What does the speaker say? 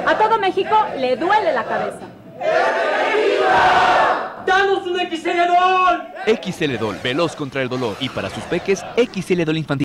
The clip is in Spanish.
A todo México le duele la cabeza. ¡Danos un XL-Dol! XL-Dol, veloz contra el dolor. Y para sus peques, XL-Dol infantil.